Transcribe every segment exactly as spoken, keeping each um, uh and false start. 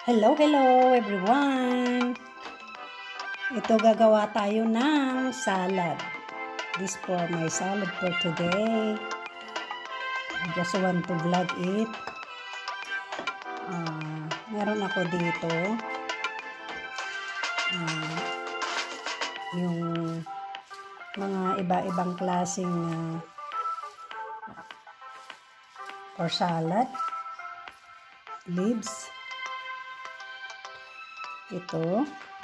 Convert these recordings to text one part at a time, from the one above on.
Hello, hello everyone! Ito gagawa tayo ng salad. This for my salad for today. I just want to vlog it. Uh, meron ako dito. Uh, yung mga iba-ibang klaseng uh, for salad. Leaves. Ito.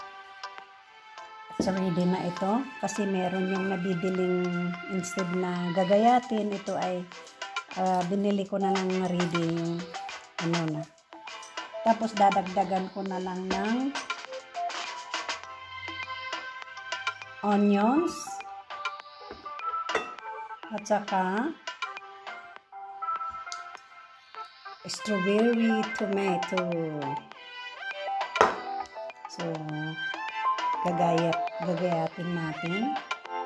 It's ready na ito. Kasi meron yung nabibiling instead na gagayatin. Ito ay uh, binili ko na lang ready yung ano na. Tapos dadagdagan ko na lang ng onions. At saka strawberry tomato. So, gagayat, gagayatin natin.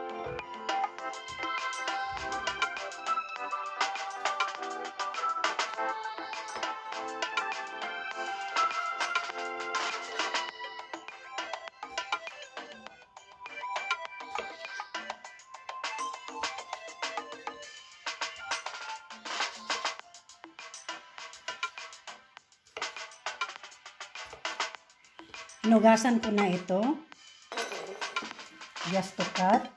Hinugasan ko na ito. Just to cut.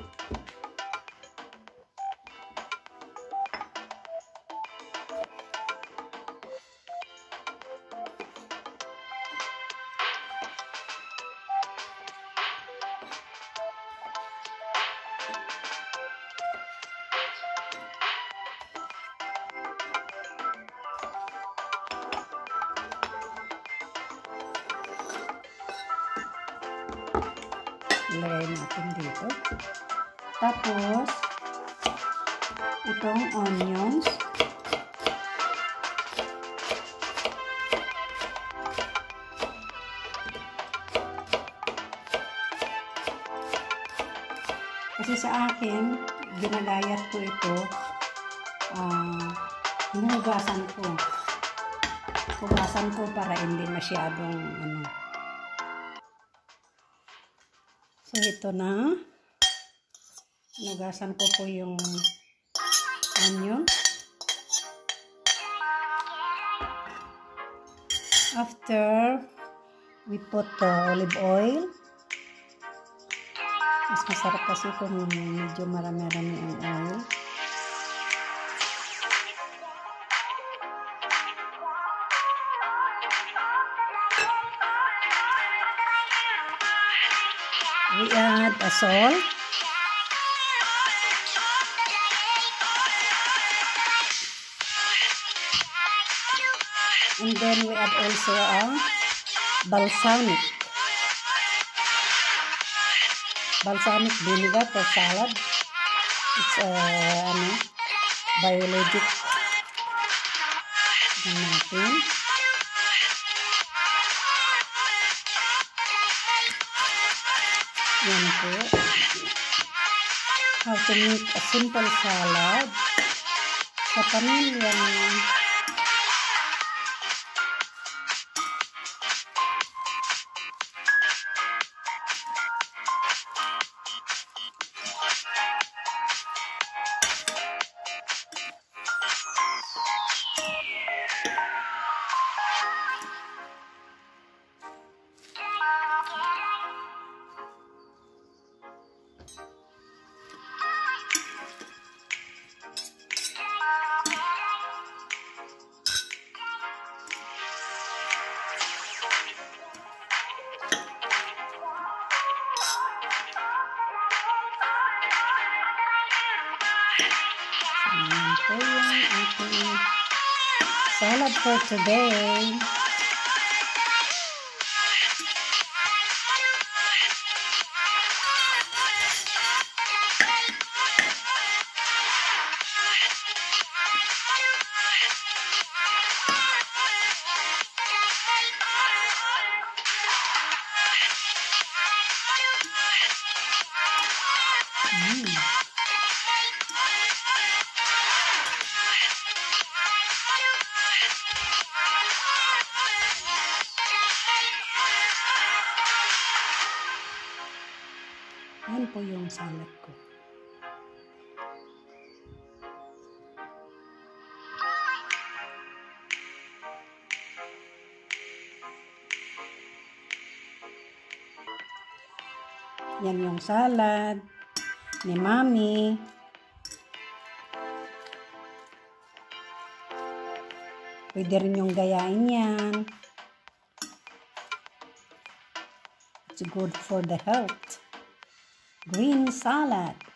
Ilagay natin dito. Tapos, itong onions. Kasi sa akin, ginagayat ko ito. Uh, hinugasan ko. Hugasan ko para hindi masyadong ano. So, ito na. Nugasan ko po yung onion. After, we put the olive oil. Mas masarap kasi kung medyo marami-rami ang oil. We add a salt. And then we add also a balsamic. Balsamic vinegar for salad. It's a uh, ano, biologic. Yan natin. Yan po. How to make a simple salad sa pamilya. Ito yung ating salad for today. Mm. ko yung salad ko. Yan yung salad ni Mami. Pwede rin yung gayain yan. It's good for the health. Green salad.